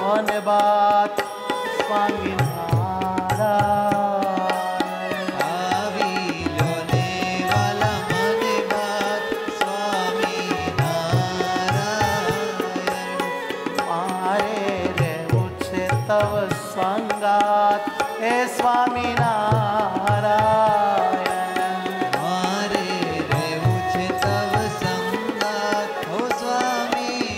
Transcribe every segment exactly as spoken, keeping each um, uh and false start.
મને બાત સ્વામી નારાયણ આવી લો ને વાલા મને બાત સ્વામી નારાયણ મારે રહેવું છે તવ સંગાત હે સ્વામી નારાયણ મારે રહેવું છે તવ સંગાત હો સ્વામી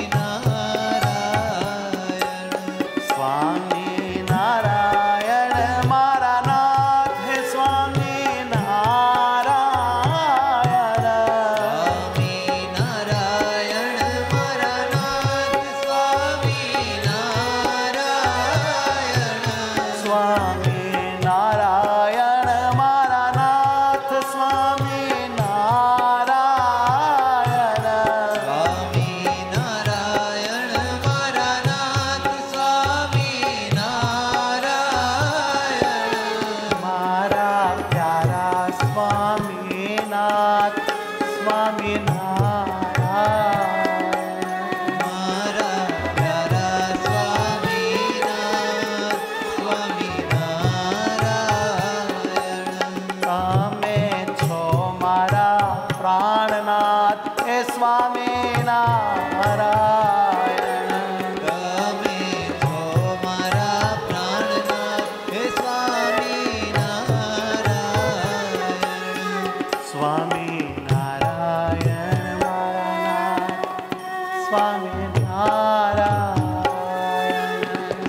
નારાયણ સ્વામી નારાયણ મારા નાથ હે સ્વામી નારાયણ સ્વામી નારાયણ મારા નાથ સ્વામી નારાયણ સ્વામી નારાયણ મારા નાથ સ્વામી નારાયણ સ્વામી નારાયણ મારા નાથ સ્વામી નારાયણ મારા પ્યારા સ્વામીનાથ સ્વામી નારાયણ મારા પ્યારા સ્વામીનાથ સ્વામીનારાયણ તમે છો મારા પ્રાણનાથ હે સ્વામી નારાયણ તમે છો મારા પ્રાણનાથ હે સ્વામીનારાયણ સ્વામી નારાયણ મારા નાથ સ્વામી નારાયણ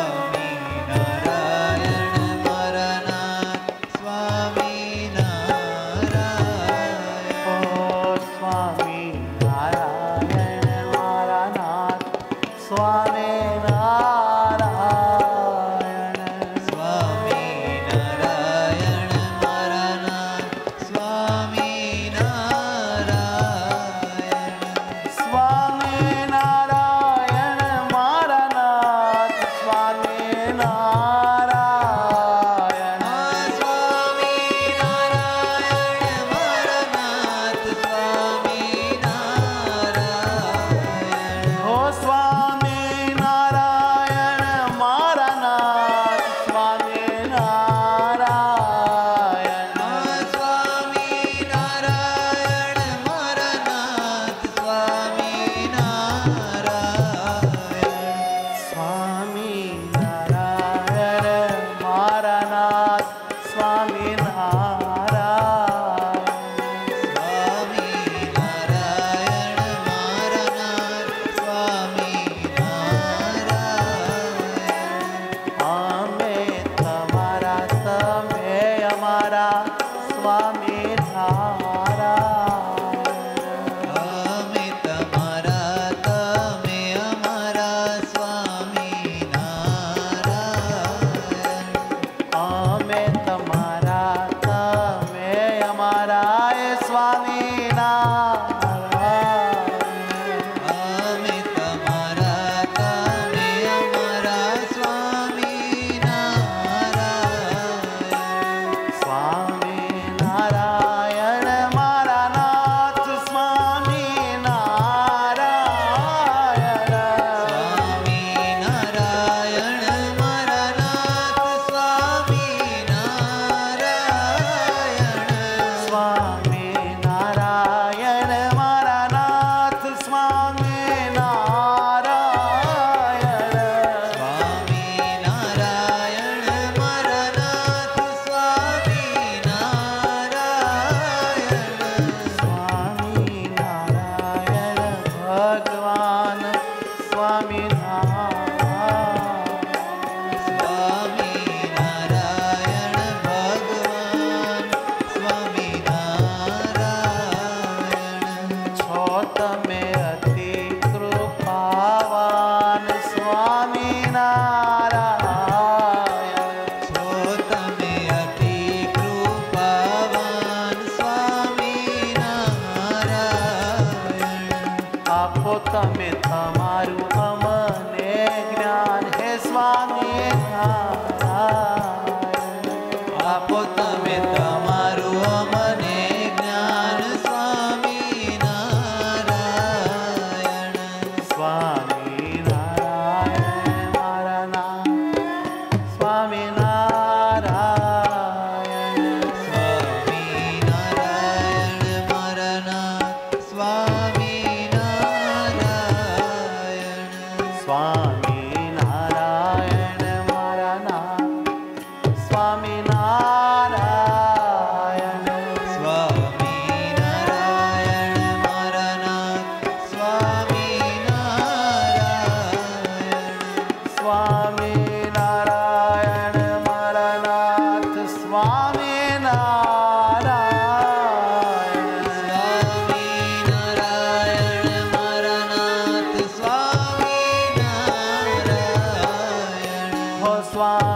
સ્વામીનારાયણ મારા નાથ સ્વામીનારાયણ ઓ સ્વામી નારાયણ મારા નાથ સ્વામી નારાયણ સ્વામીનારાયણ મારા નાથ સ્વામીનારાયણ સ્વામિનારાયણ મારા નાથ સ્વામિનારાયણ સ્વામીનારાયણ મારા નાથ સ્વામીનારાયણ હો સ્વામિનારાયણ મારા નાથ સ્વામિનારાયણ સ્વામીનારાયણ મારા નાથ સ્વામીનારાયણ સ્વામિનારાયણ મારા નાથ સ્વામિનારાયણ સ્વામીનારાયણ મારા નાથ સ્વામીનારાયણ અમે તમારા તમે અમારા સ્વામિનારાયણ અમે તમારા તમે અમારા સ્વામીનારાયણ અમે તમારા તમે અમારા એ સ્વામિનારાયણ અમે તમારા તમે અમારા સ્વામીનારાયણ સ્વામિનારાયણ મારા નાથ સ્વામિનારાયણ સ્વામીનારાયણ મારા નાથ સ્વામીનારાયણ સ્વામિનારાયણ મારા નાથ સ્વામિનારાયણ સ્વામીનારાયણ મારા નાથ સ્વામીનારાયણ સ્વામિનારાયણ ભગવાન સ્વામિનારાયણ સ્વામીનારાયણ ભગવાન સ્વામીનારાયણ છો તમે અતિ કૃપાવાન સ્વામિનારાયણ છો તમે અતિ કૃપાવાન સ્વામીનારાયણ આપો તમે તમારું અમને જ્ઞાન હે સ્વામિનારાયણ આપો તમે તમારું અમને જ્ઞાન સ્વામીનારાયણ સ્વામિનારાયણ સ્વામી